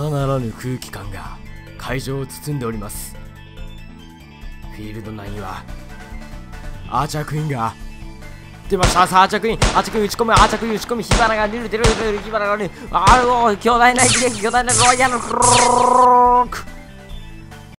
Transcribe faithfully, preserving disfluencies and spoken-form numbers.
たならぬ空気感が会場を包んでおります。フィールド内にはアーチャークイーンが出ました。さあアーチャークイーン、アーチャークイーン打ち込む、アーチャークイーン打ち込み、火花が出る出る出る、火花が出る、ああ、巨大な一撃、巨大なロイヤルクローク